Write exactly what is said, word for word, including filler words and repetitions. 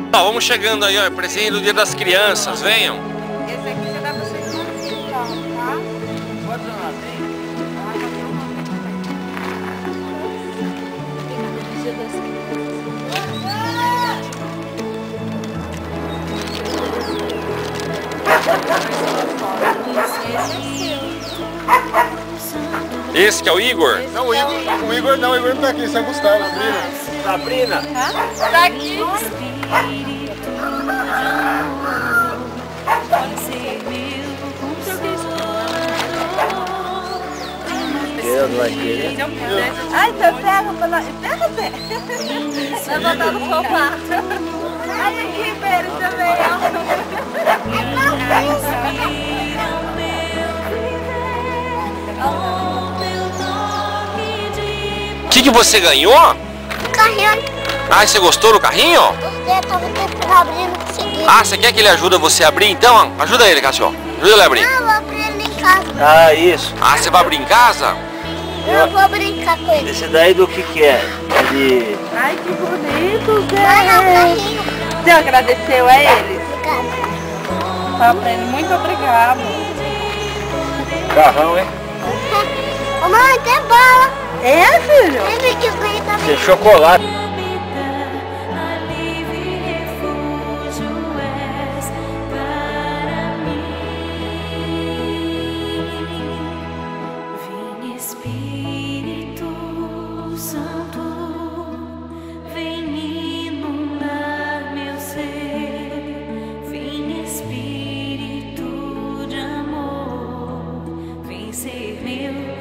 Ó, vamos chegando aí, ó, presente do Dia das Crianças, venham. Esse aqui você dá pra vocês no quintal, tá? Quantos anos ela tem? Esse que é o Igor? Não, o Igor, o Igor não, o Igor não tá aqui, esse é o Gustavo, Sabrina. Sabrina? Tá aqui. Deus vai querer. Ai, você pega pra nós. Pega, Zé. Vai botar no sofá. Ai, aqui, Ribeiro, também, ó. O que que você ganhou? Carrinho. Ah, você gostou do carrinho? Você tava tentando abrir, não consegui. Ah, você quer que ele ajude você a abrir então? Ajuda ele, Cássio. Ajuda ele a abrir. Não, eu vou abrir ele em casa. Ah, isso. Ah, você vai abrir em casa? Eu vou brincar com ele. Esse daí do que que é? É de... Ai, que bonito, Zé. Vai não, carrinho. Você agradeceu a eles? Obrigada. Tá aprendendo. Muito obrigado. carrão, hein? Ô, mãe, tem bala. É, filho? Lembra que eu ganhei também? Esse é chocolate. Ser meu